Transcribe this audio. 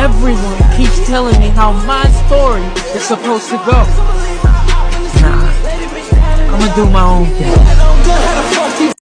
Everyone keeps telling me how my story is supposed to go. Nah, I'ma do my own thing.